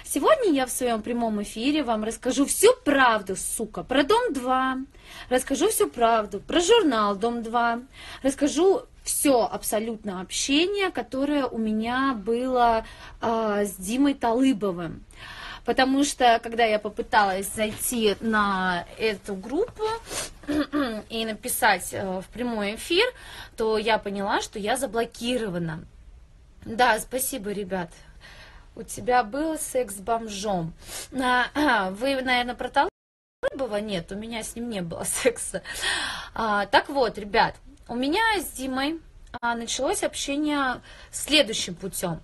Сегодня я в своем прямом эфире вам расскажу всю правду, сука, про Дом-2, расскажу всю правду про журнал Дом-2, расскажу все абсолютно общение, которое у меня было с Димой Талыбовым. Потому что, когда я попыталась зайти на эту группу и написать в прямой эфир, то я поняла, что я заблокирована. Да, спасибо, ребят. У тебя был секс с бомжом. Вы, наверное, про Талыбова? Нет, у меня с ним не было секса. Так вот, ребят, у меня с Димой началось общение следующим путем.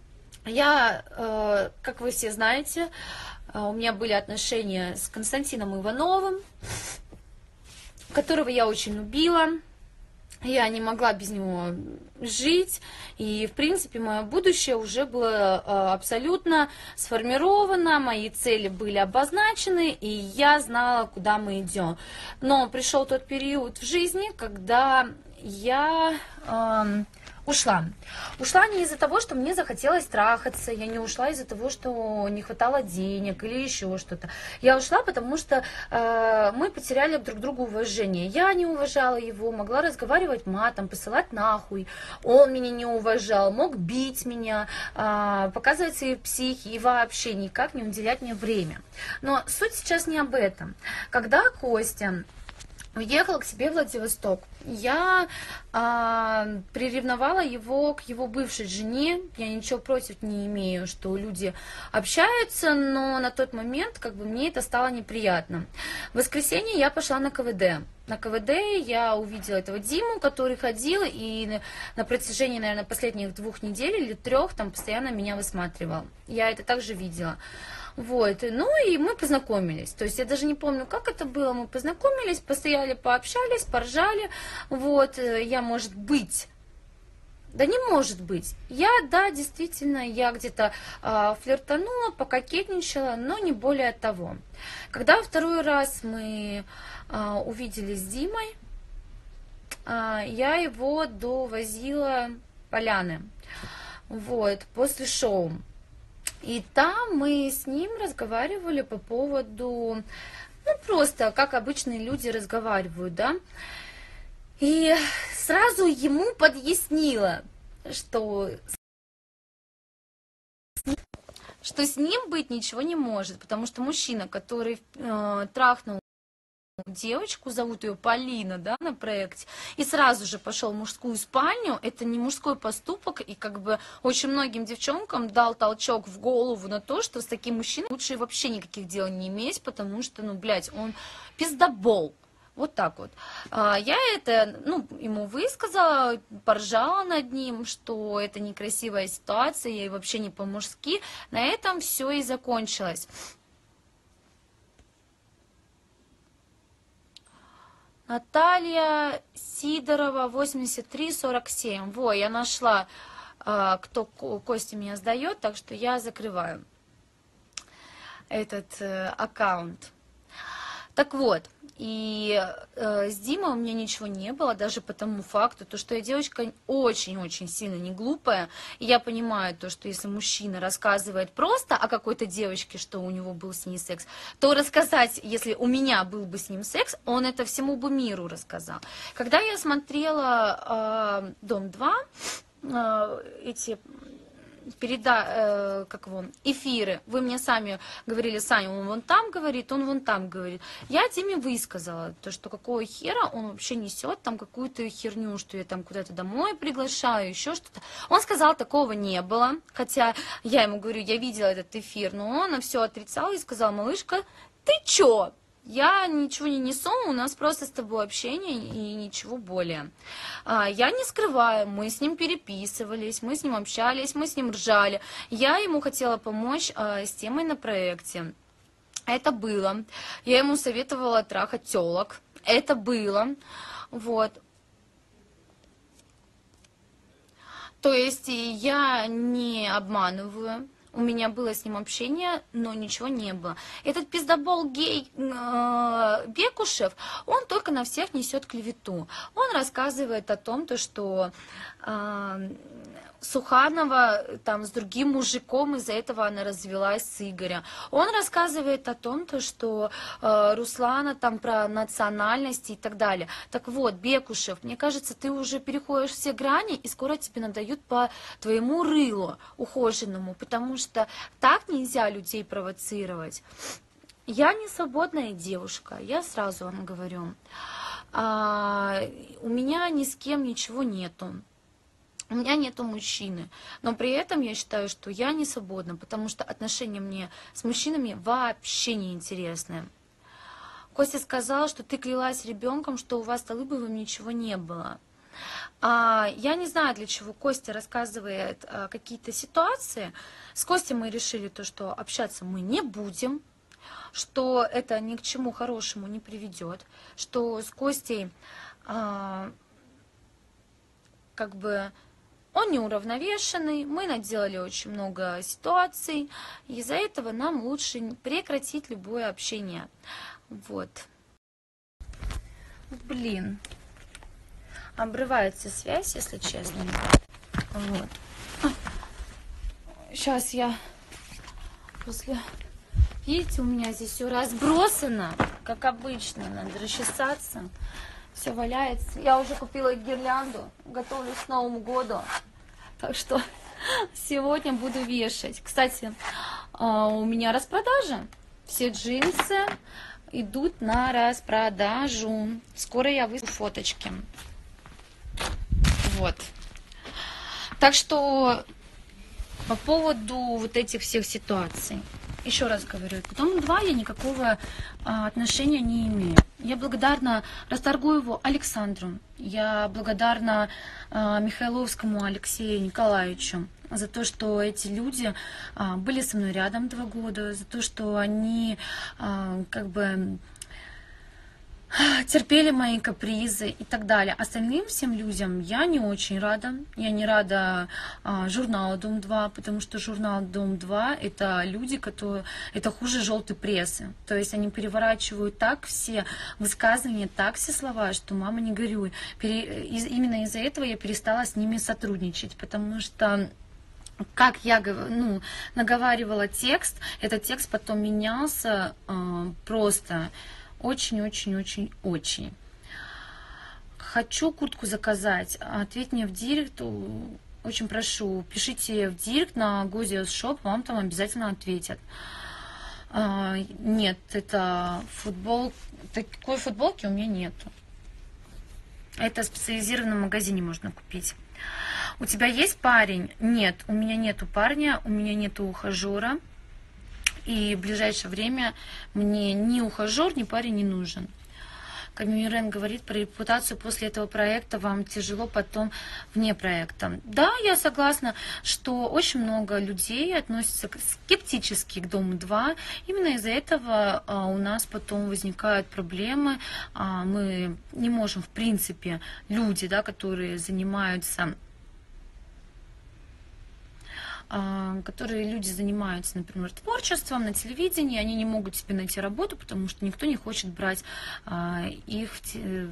Я, как вы все знаете, у меня были отношения с Константином Ивановым, которого я очень любила. Я не могла без него жить, и, в принципе, мое будущее уже было абсолютно сформировано, мои цели были обозначены, и я знала, куда мы идем. Но пришел тот период в жизни, когда я ушла. Ушла не из-за того, что мне захотелось трахаться, я не ушла из-за того, что не хватало денег или еще что-то. Я ушла, потому что мы потеряли друг другу уважение. Я не уважала его, могла разговаривать матом, посылать нахуй. Он меня не уважал, мог бить меня, показывать свои психи и вообще никак не уделять мне время. Но суть сейчас не об этом. Когда Костя уехал к себе в Владивосток, я приревновала его к его бывшей жене. Я ничего против не имею, что люди общаются, но на тот момент как бы мне это стало неприятно. В воскресенье я пошла на КВД. На КВД я увидела этого Диму, который ходил и на протяжении, наверное, последних 2 недель или 3 там постоянно меня высматривал. Я это также видела. Вот, ну и мы познакомились, то есть я даже не помню, как это было, мы познакомились, постояли, пообщались, поржали, вот, я, может быть, да не может быть, да, действительно, я где-то флиртанула, пококетничала, но не более того. Когда второй раз мы увиделись с Димой, я его довозила Поляны, вот, после шоу. И там мы с ним разговаривали по поводу, ну, просто, как обычные люди разговаривают, да. И сразу ему подъяснила, что с ним быть ничего не может, потому что мужчина, который трахнул девочку, зовут ее Полина, да, на проекте, и сразу же пошел в мужскую спальню, это не мужской поступок, и как бы очень многим девчонкам дал толчок в голову на то, что с таким мужчиной лучше вообще никаких дел не иметь, потому что, ну, блядь, он пиздобол. Вот так вот. Я это, ну, ему высказала, поржала над ним, что это некрасивая ситуация, и вообще не по-мужски. На этом все и закончилось. Наталья Сидорова, 8347. Во, я нашла, кто Костя меня сдает, так что я закрываю этот аккаунт. Так вот, и с Димой у меня ничего не было, даже по тому факту, то, что я девочка очень-очень сильно не глупая, и я понимаю то, что если мужчина рассказывает просто о какой-то девочке, что у него был с ней секс, то рассказать, если у меня был бы с ним секс, он это всему бы миру рассказал. Когда я смотрела Дом-2, эти эфиры, вы мне сами говорили, Саня, он вон там говорит, он вон там говорит. Я Диме высказала, то, что какого хера он вообще несет там какую-то херню, что я там куда-то домой приглашаю, еще что-то. Он сказал, такого не было, хотя я ему говорю, я видела этот эфир, но он все отрицал и сказал, малышка, ты чё? Я ничего не несу, у нас просто с тобой общение и ничего более. Я не скрываю, мы с ним переписывались, мы с ним общались, мы с ним ржали. Я ему хотела помочь с темой на проекте. Это было. Я ему советовала трахать тёлок. Это было. Вот. То есть я не обманываю. У меня было с ним общение, но ничего не было. Этот пиздобол гей Бекушев, он только на всех несет клевету. Он рассказывает о том, что Суханова там с другим мужиком, из-за этого она развелась с Игорем. Он рассказывает о том, то, что Руслана там про национальности и так далее. Так вот, Бекушев, мне кажется, ты уже переходишь все грани, и скоро тебе надают по твоему рылу ухоженному, потому что так нельзя людей провоцировать. Я не свободная девушка, я сразу вам говорю. У меня ни с кем ничего нету. У меня нету мужчины, но при этом я считаю, что я не свободна, потому что отношения мне с мужчинами вообще не интересны. Костя сказал, что ты клялась ребенком, что у вас с Талыбовым ничего не было. Я не знаю, для чего Костя рассказывает какие-то ситуации. С Костей мы решили то, что общаться мы не будем, что это ни к чему хорошему не приведет, что с Костей как бы он неуравновешенный, мы наделали очень много ситуаций, и из-за этого нам лучше прекратить любое общение. Вот. Блин. Обрывается связь, если честно. Вот. Сейчас я после... Видите, у меня здесь все разбросано, как обычно, надо расчесаться. Все валяется. Я уже купила гирлянду, готовлюсь к Новому году. Так что сегодня буду вешать. Кстати, у меня распродажа. Все джинсы идут на распродажу. Скоро я выставлю фоточки. Вот. Так что по поводу вот этих всех ситуаций. Еще раз говорю, к Дому 2 я никакого отношения не имею. Я благодарна Расторгуеву Александру, я благодарна Михайловскому Алексею Николаевичу за то, что эти люди были со мной рядом 2 года, за то, что они как бы терпели мои капризы и так далее. Остальным всем людям я не очень рада. Я не рада журналу Дом 2, потому что журнал Дом 2 это люди, которые... Это хуже желтой прессы. То есть они переворачивают так все высказывания, так все слова, что мама не горюй. Именно из-за этого я перестала с ними сотрудничать, потому что как я наговаривала текст, этот текст потом менялся просто... Очень-очень-очень-очень. Хочу куртку заказать. Ответь мне в директ. Очень прошу, пишите в директ на Gozzios Shop, вам там обязательно ответят. Нет, это футбол. Такой футболки у меня нету. Это в специализированном магазине можно купить. У тебя есть парень? Нет, у меня нету парня, у меня нету ухажера. И в ближайшее время мне ни ухажер, ни парень не нужен. Камюрен говорит про репутацию после этого проекта, вам тяжело потом вне проекта. Да, я согласна, что очень много людей относятся скептически к Дому 2. Именно из-за этого у нас потом возникают проблемы. Мы не можем, в принципе, люди, да, которые занимаются... люди занимаются, например, творчеством на телевидении, они не могут себе найти работу, потому что никто не хочет брать их в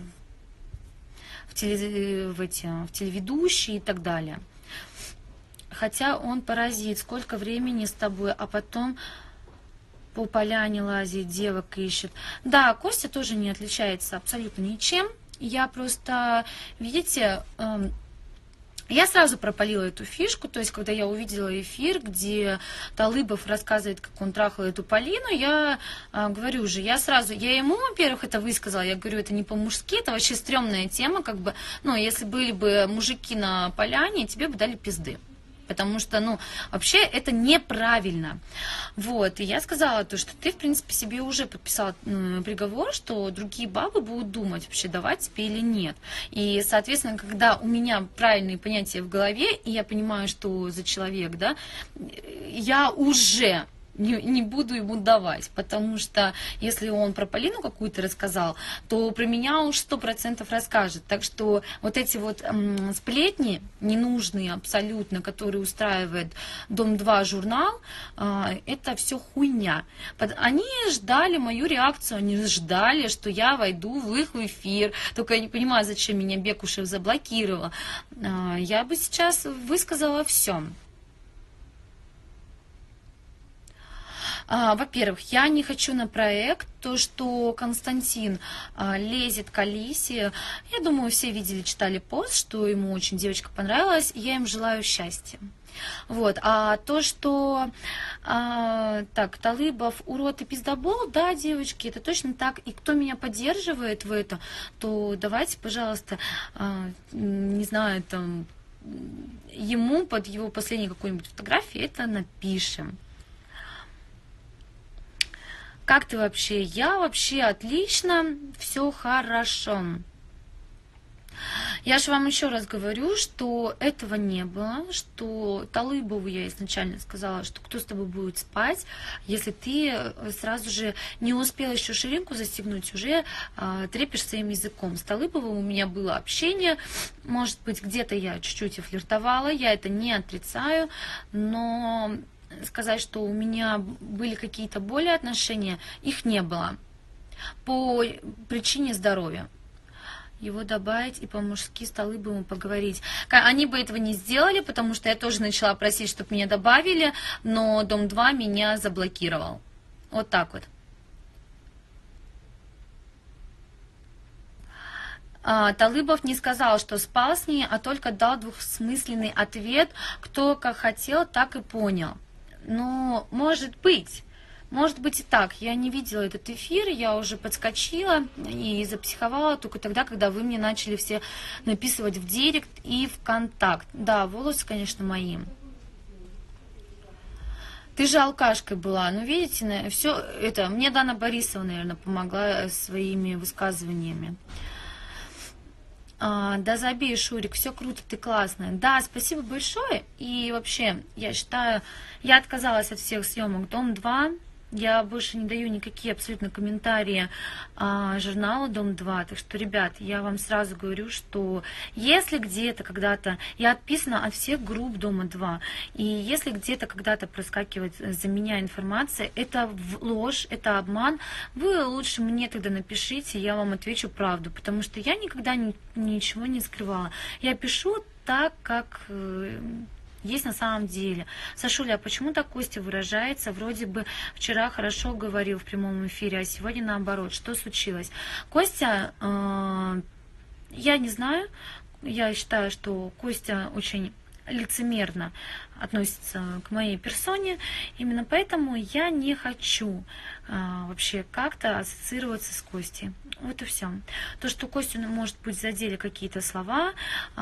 телеведущие и так далее. Хотя он паразит, сколько времени с тобой, а потом по поляне лазит, девок ищет. Да, Костя тоже не отличается абсолютно ничем. Я просто, видите... Я сразу пропалила эту фишку, то есть, когда я увидела эфир, где Талыбов рассказывает, как он трахал эту Полину, я говорю же, я ему, во-первых, это высказала, я говорю, это не по-мужски, это вообще стрёмная тема, как бы, если были бы мужики на поляне, тебе бы дали пизды. Потому что, вообще это неправильно. Вот, и я сказала то, что ты, в принципе, себе уже подписала приговор, что другие бабы будут думать, вообще давать тебе или нет. И, соответственно, когда у меня правильные понятия в голове, и я понимаю, что за человек, да, я уже не буду ему давать, потому что если он про Полину какую-то рассказал, то про меня уж 100% расскажет. Так что вот эти вот сплетни ненужные абсолютно, которые устраивает Дом-2 журнал, это все хуйня. Они ждали мою реакцию, они ждали, что я войду в их эфир. Только я не понимаю, зачем меня Бекушев заблокировала. Я бы сейчас высказала все. Во-первых, я не хочу на проект. То, что Константин лезет к Алисе, я думаю, все видели, читали пост, что ему очень девочка понравилась, я им желаю счастья. Вот, а то, что так, Талыбов, урод и пиздобол, да, девочки, это точно так, и кто меня поддерживает в этом, то давайте, пожалуйста, не знаю, там, ему под его последней какой-нибудь фотографией это напишем. Как ты вообще? Я вообще отлично, все хорошо. Я же вам еще раз говорю, что этого не было, что Талыбову я изначально сказала, что кто с тобой будет спать, если ты сразу же не успела еще ширинку застегнуть, уже трепишь своим языком. С Талыбовым у меня было общение, может быть, где-то я чуть-чуть и флиртовала, я это не отрицаю, но сказать, что у меня были какие-то более отношения, их не было по причине здоровья. Его добавить и по-мужски с Талыбовым поговорить. Они бы этого не сделали, потому что я тоже начала просить, чтобы меня добавили, но Дом-2 меня заблокировал. Вот так вот. Талыбов не сказал, что спал с ней, а только дал двухсмысленный ответ, кто как хотел, так и понял. Но может быть и так. Я не видела этот эфир, я уже подскочила и запсиховала только тогда, когда вы мне начали все написывать в директ и в контакт. Да, волосы, конечно, мои. Ты же алкашкой была. Ну, видите, все это... Мне Дана Борисова, наверное, помогла своими высказываниями. Да забей, Шурик, все круто, ты классная. Да, спасибо большое. И вообще, я считаю, я отказалась от всех съемок Дом-2. Я больше не даю никакие абсолютно комментарии журналу Дом-2. Так что, ребят, я вам сразу говорю, что если где-то когда-то... Я отписана от всех групп Дома-2. И если где-то когда-то проскакивает за меня информация, это ложь, это обман, вы лучше мне тогда напишите, я вам отвечу правду. Потому что я никогда ничего не скрывала. Я пишу так, как... есть на самом деле. Сашуля, а почему так Костя выражается? Вроде бы вчера хорошо говорил в прямом эфире, а сегодня наоборот. Что случилось? Костя, я не знаю. Я считаю, что Костя очень лицемерно относится к моей персоне. Именно поэтому я не хочу вообще как-то ассоциироваться с Костей. Вот и все. То, что Костю, может быть, задели какие-то слова,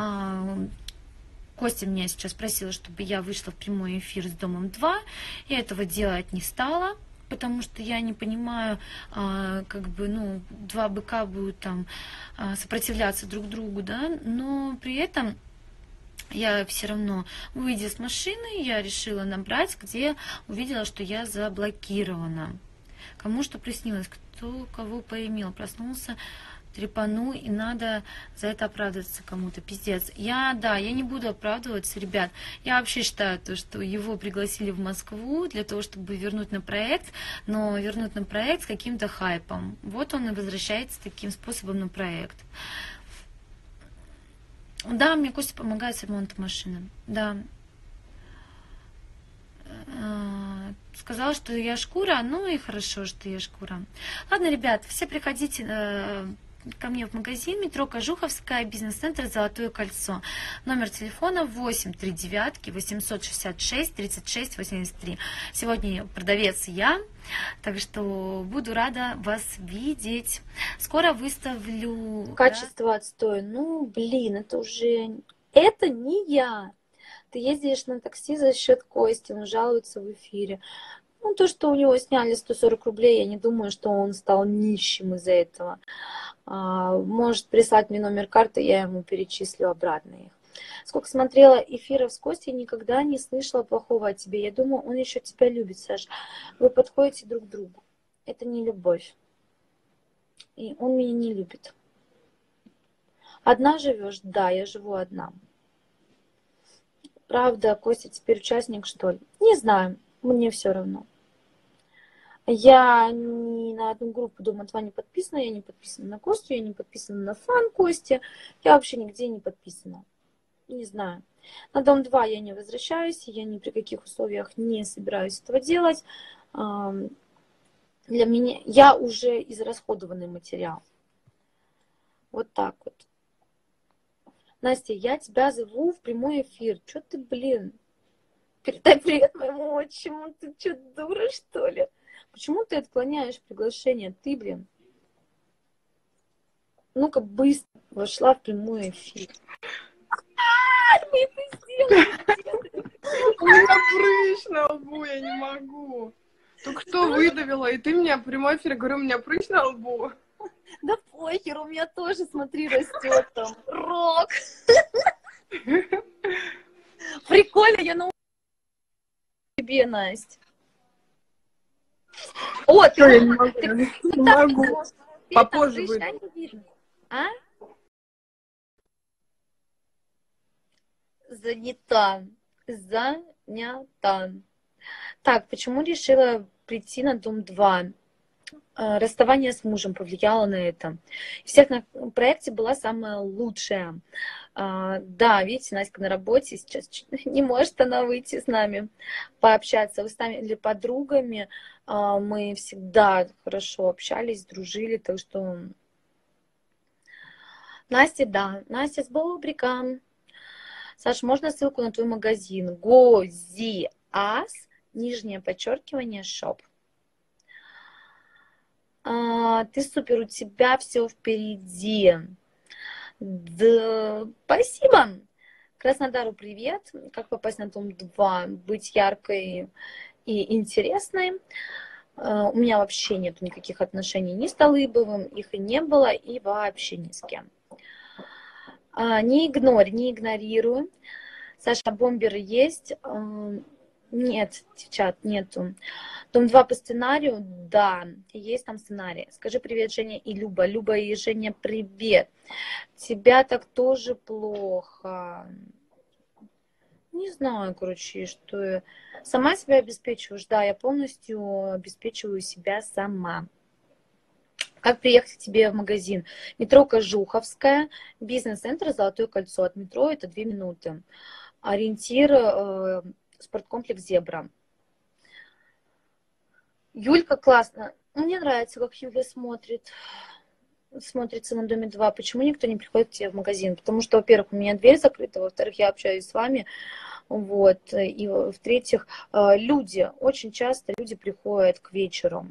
Костя меня сейчас просила, чтобы я вышла в прямой эфир с Домом-2. Я этого делать не стала, потому что я не понимаю, как бы, ну, два быка будут там сопротивляться друг другу, да, но при этом я все равно, выйдя с машины, я решила набрать, где увидела, что я заблокирована. Кому что приснилось, кто кого поимел, проснулся, трепану, и надо за это оправдываться кому-то, пиздец. Я не буду оправдываться, ребят. Я вообще считаю то, что его пригласили в Москву для того, чтобы вернуть на проект, но вернуть на проект с каким-то хайпом. Вот он и возвращается таким способом на проект. Да, мне Костя помогает с ремонтом машины. Да. Сказала, что я шкура, ну и хорошо, что я шкура. Ладно, ребят, все приходите ко мне в магазин, метро Кожуховская, бизнес-центр «Золотое кольцо». Номер телефона 839-866-3683. Сегодня продавец я, так что буду рада вас видеть. Скоро выставлю... Качество отстой. Ну, блин, это уже... Это не я. Ты ездишь на такси за счет Кости, он жалуется в эфире. Ну, то, что у него сняли 140 рублей, я не думаю, что он стал нищим из-за этого. Может прислать мне номер карты, я ему перечислю обратно их. Сколько смотрела эфиров с Костей, никогда не слышала плохого о тебе. Я думаю, он еще тебя любит, Саш. Вы подходите друг к другу. Это не любовь. И он меня не любит. Одна живешь? Да, я живу одна. Правда, Костя теперь участник, что ли? Не знаю, мне все равно. Я ни на одну группу Дома-2 не подписана, я не подписана на Костю, я не подписана на фан Кости, я вообще нигде не подписана. Не знаю. На Дом-2 я не возвращаюсь, я ни при каких условиях не собираюсь этого делать. Для меня я уже израсходованный материал. Вот так вот. Настя, я тебя зову в прямой эфир. Че ты, блин? Передай привет моему отчиму. Ты что, дура, что ли? Почему ты отклоняешь приглашение? Ты, блин. Ну-ка, быстро вошла в прямой эфир. Мы это сделали. У меня прыщ на лбу, я не могу. Только что выдавила, и ты мне в прямой эфире говорю, у меня прыщ на лбу. Да похер, у меня тоже, смотри, растет там. Рок. Прикольно, я научу тебе, Настя. О, Что, я ты, не могу. ты, Не ты могу. так, ты Попозже там прыща выйду. не видно. А? Занята. Занята. Так, почему решила прийти на Дом-2? Расставание с мужем повлияло на это. Из всех на проекте была самая лучшая. Да, видите, Настя на работе сейчас не может она выйти с нами пообщаться. Вы стали подругами, мы всегда хорошо общались, дружили, так что Настя, да, Настя с бобриком. Саш, можно ссылку на твой магазин? Гозиас, нижнее подчеркивание, шоп. Ты супер, у тебя все впереди. Да, спасибо. Краснодару привет. Как попасть на Дом-2? Быть яркой и интересной. У меня вообще нет никаких отношений ни с Талыбовым, их и не было, и вообще ни с кем. Не игнорируй. Саша, бомберы есть? Нет, девчат, нету. Дом-2 по сценарию? Да, есть там сценарий. Скажи привет, Женя и Люба. Люба и Женя, привет. Тебя так тоже плохо. Не знаю, короче, что я сама себя обеспечиваешь. Да, я полностью обеспечиваю себя сама. Как приехать к тебе в магазин? Метро Кожуховская, бизнес-центр Золотое кольцо. От метро это 2 минуты. Ориентир спорткомплекс Зебра. Юлька классно. Мне нравится, как Юля смотрится на Доме-2. Почему никто не приходит к тебе в магазин? Потому что, во-первых, у меня дверь закрыта, во-вторых, я общаюсь с вами, вот, и в-третьих, очень часто люди приходят к вечеру.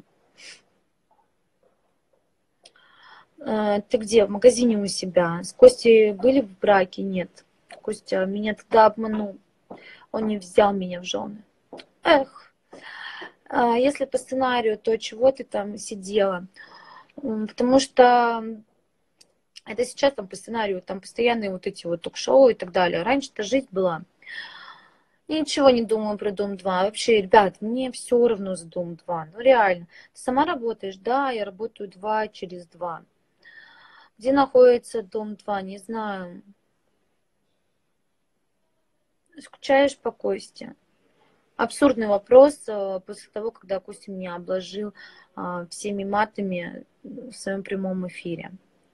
Ты где? В магазине у себя. С Костей были в браке? Нет. Костя меня тогда обманул. Он не взял меня в жены. Эх. Если по сценарию, то чего ты там сидела? Потому что это сейчас там по сценарию, там постоянные вот эти вот ток-шоу и так далее. Раньше-то жизнь была. Я ничего не думаю про Дом-2. Вообще, ребят, мне все равно за Дом-2. Ну реально. Ты сама работаешь? Да, я работаю 2 через 2. Где находится Дом-2? Не знаю. Скучаешь по Косте? Абсурдный вопрос после того, когда Костя меня обложил всеми матами в своем прямом эфире.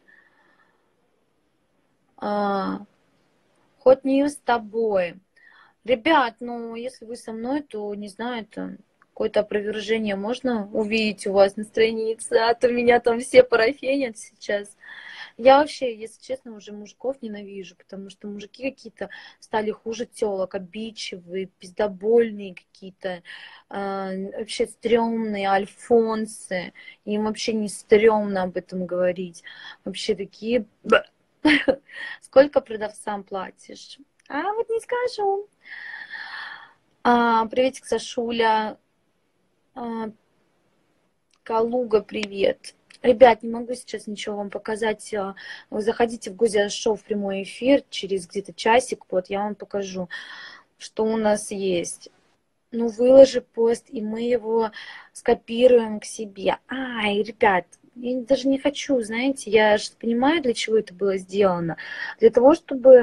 Hot News с тобой. Ребят, ну, если вы со мной, то, не знаю, это какое-то опровержение можно увидеть у вас на странице, а то меня там все парафенят сейчас. Я вообще, если честно, уже мужиков ненавижу, потому что мужики какие-то стали хуже телок, обидчивые, пиздобольные какие-то, вообще стрёмные, альфонсы. Им вообще не стрёмно об этом говорить. Вообще такие... Сколько продавцам платишь? А вот не скажу. Приветик, Сашуля. Калуга, привет. Ребят, не могу сейчас ничего вам показать. Вы заходите в Гузя Шоу в прямой эфир через где-то часик, вот я вам покажу, что у нас есть. Ну, выложи пост, и мы его скопируем к себе. Ай, ребят, я даже не хочу, знаете, я же понимаю, для чего это было сделано. Для того, чтобы...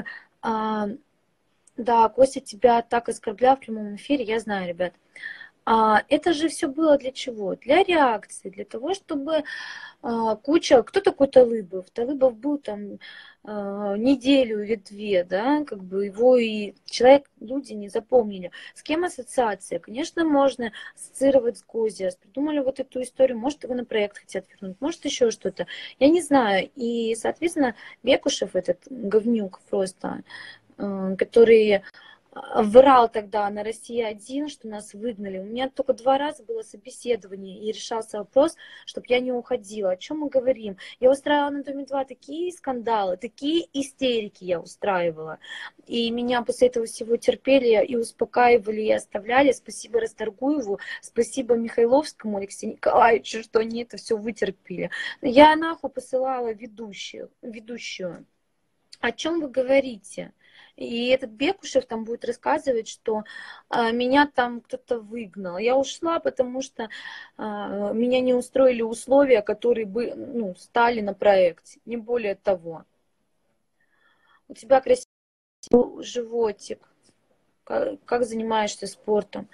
да, Костя тебя так оскорблял в прямом эфире, я знаю, ребят. Это же все было для чего? Для реакции, для того, чтобы куча... Кто такой Талыбов? Талыбов был там неделю или две, да, как бы его и человек, люди не запомнили. С кем ассоциация? Конечно, можно ассоциировать с Гозиас. Придумали вот эту историю, может, его на проект хотят вернуть, может, еще что-то. Я не знаю. И, соответственно, Бекушев, этот говнюк просто, который врал тогда на Россия-1, что нас выгнали. У меня только 2 раза было собеседование, и решался вопрос, чтобы я не уходила. О чем мы говорим? Я устраивала на Доме-2 такие скандалы, такие истерики я устраивала. И меня после этого всего терпели и успокаивали, и оставляли. Спасибо Расторгуеву, спасибо Михайловскому Алексею Николаевичу, что они это все вытерпели. Я нахуй посылала ведущую. О чем вы говорите? И этот Бекушев там будет рассказывать, что меня там кто-то выгнал. Я ушла, потому что меня не устроили условия, которые бы, ну, стали на проекте. Не более того. У тебя красивый животик. Как занимаешься спортом?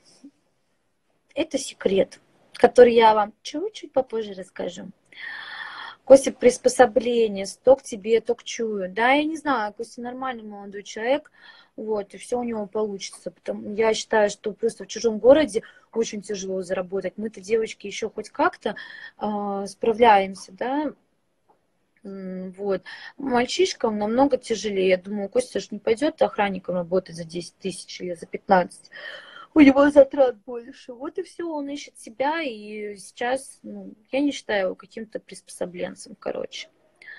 Это секрет, который я вам чуть-чуть попозже расскажу. Костя, приспособление, то к тебе, то к чую. Да, я не знаю, Костя нормальный молодой человек, вот, и все у него получится. Я считаю, что просто в чужом городе очень тяжело заработать. Мы-то, девочки, еще хоть как-то справляемся, да, вот. Мальчишкам намного тяжелее. Я думаю, Костя же не пойдет охранником работать за 10 тысяч или за 15. У него затрат больше. Вот и все, он ищет себя, и сейчас, ну, я не считаю его каким-то приспособленцем, короче.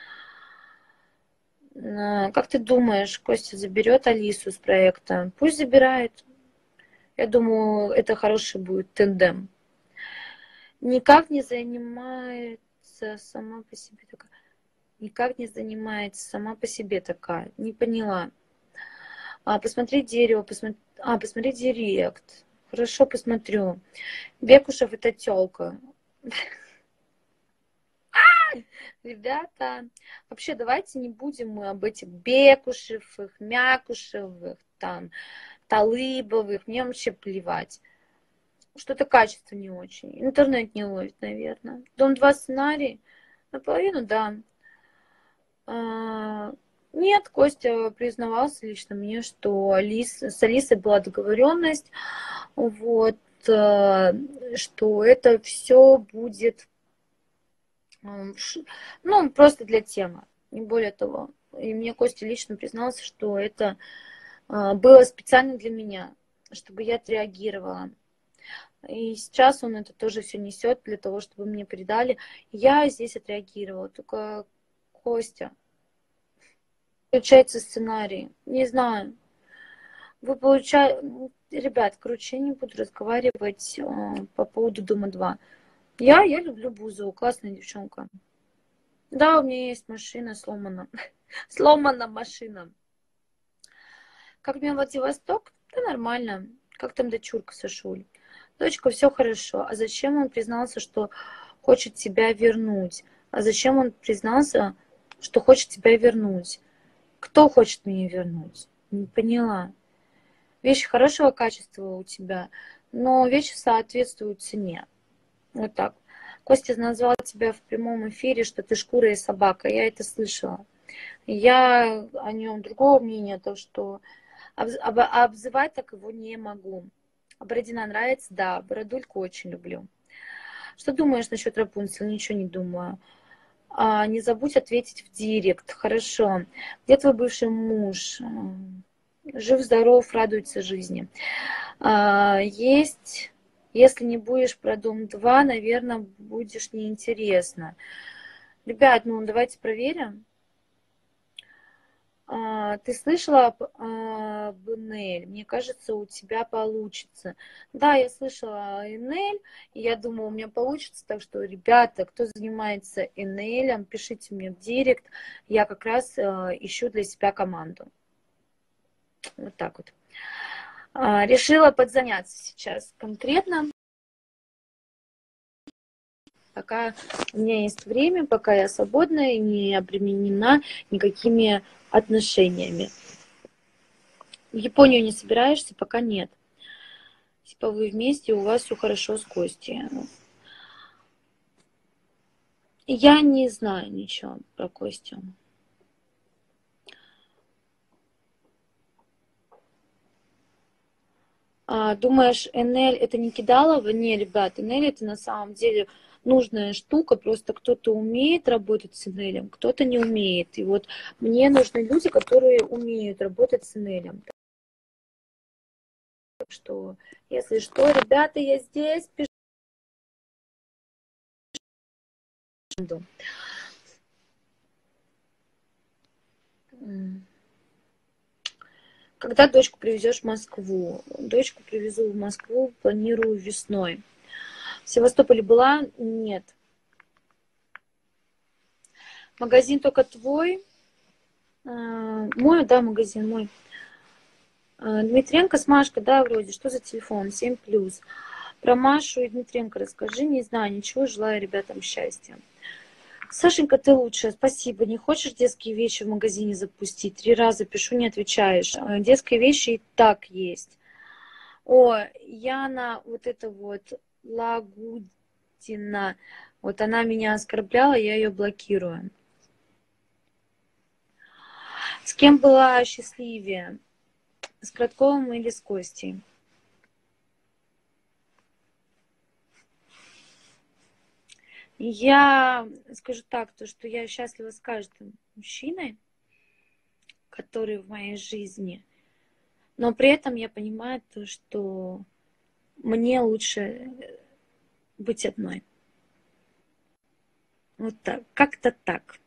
Как ты думаешь, Костя заберет Алису с проекта? Пусть забирает. Я думаю, это хороший будет тандем. Никак не занимается сама по себе такая. Никак не занимается сама по себе такая. Не поняла. Посмотри дерево, посмотри директ. Хорошо, посмотрю. Бекушев это тёлка. Ребята, вообще давайте не будем мы об этих Бекушевых, Мякушевых, там, Талыбовых. Мне вообще плевать. Что-то качество не очень. Интернет не ловит, наверное. Дом-2 сценарий. Наполовину, да. Нет, Костя признавался лично мне, что с Алисой была договоренность, вот, что это все будет, ну, просто для темы, не более того. И мне Костя лично признался, что это было специально для меня, чтобы я отреагировала. И сейчас он это тоже все несет для того, чтобы мне передали. Я здесь отреагировала, только Костя. Получается сценарий. Не знаю. Вы получаете... Ребят, короче, я не буду разговаривать по поводу Дома-2. Я люблю Бузову, классная девчонка. Да, у меня есть машина сломана. Сломана машина. Как мне Владивосток? Да нормально. Как там дочурка Сашуль? Дочка, все хорошо. А зачем он признался, что хочет тебя вернуть? А зачем он признался, что хочет тебя вернуть? Кто хочет меня вернуть? Не поняла. Вещи хорошего качества у тебя, но вещи соответствуют цене. Вот так. Костя назвал тебя в прямом эфире, что ты шкура и собака. Я это слышала. Я о нем другого мнения, то что обзывать так его не могу. А Бородина нравится? Да, Бородульку очень люблю. Что думаешь насчет Рапунцель? Ничего не думаю. Не забудь ответить в директ. Хорошо. Где твой бывший муж? Жив-здоров, радуется жизни. Есть, если не будешь про Дом-2, наверное, будешь неинтересно. Ребят, ну давайте проверим. Ты слышала об Энель? Мне кажется, у тебя получится. Да, я слышала о Энель, и я думаю, у меня получится. Так что, ребята, кто занимается Энелем, пишите мне в директ. Я как раз ищу для себя команду. Вот так вот. Решила подзаняться сейчас конкретно. Пока у меня есть время, пока я свободна и не обременена никакими отношениями. В Японию не собираешься? Пока нет. Типа вы вместе, у вас все хорошо с Костей. Я не знаю ничего про Костю. Думаешь, Энель это не кидалово? Не, ребят, Энель это на самом деле нужная штука, просто кто-то умеет работать с Энелем, кто-то не умеет. И вот мне нужны люди, которые умеют работать с Энелем. Так что, если что, ребята, я здесь, пишу. Когда дочку привезешь в Москву? Дочку привезу в Москву, планирую весной. В Севастополе была? Нет. Магазин только твой? Мой, да, магазин мой. Дмитренко с Машкой, да, вроде. Что за телефон? 7+. Про Машу и Дмитренко расскажи. Не знаю ничего. Желаю ребятам счастья. Сашенька, ты лучшая. Спасибо. Не хочешь детские вещи в магазине запустить? 3 раза пишу, не отвечаешь. Детские вещи и так есть. О, Яна, вот это вот Лагудина. Вот она меня оскорбляла, я ее блокирую. С кем была счастливее? С Кратковым или с Костей? Я скажу так, то, что я счастлива с каждым мужчиной, который в моей жизни. Но при этом я понимаю то, что мне лучше быть одной. Вот так, как-то так.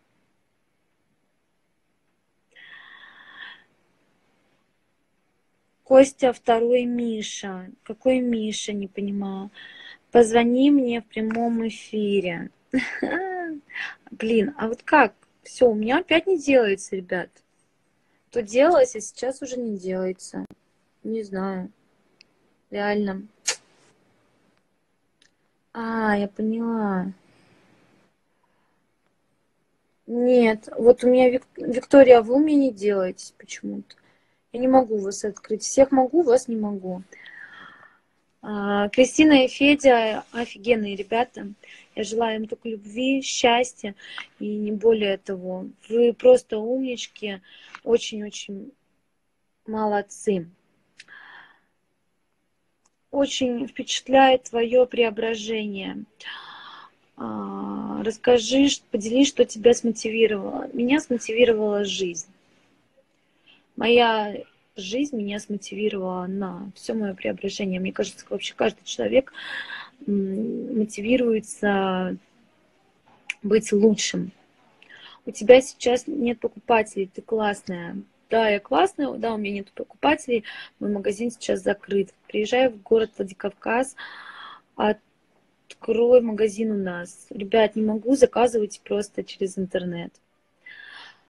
Костя, второй Миша. Какой Миша, не понимаю. Позвони мне в прямом эфире. Блин, а вот как? Все, у меня опять не делается, ребят. То делалось, а сейчас уже не делается. Не знаю. Реально. Я поняла. Нет, вот у меня Виктория, а вы у меня не делаетесь почему-то. Я не могу вас открыть. Всех могу, вас не могу. Кристина и Федя офигенные ребята. Я желаю им только любви, счастья и не более того. Вы просто умнички, очень-очень молодцы. Очень впечатляет твое преображение. Расскажи, поделись, что тебя смотивировало. Меня смотивировала жизнь. Моя жизнь меня смотивировала на все мое преображение. Мне кажется, вообще каждый человек мотивируется быть лучшим. У тебя сейчас нет покупателей, ты классная. Да, я классная, да, у меня нет покупателей, мой магазин сейчас закрыт. Приезжай в город Владикавказ, открой магазин у нас. Ребят, не могу, заказывать просто через интернет.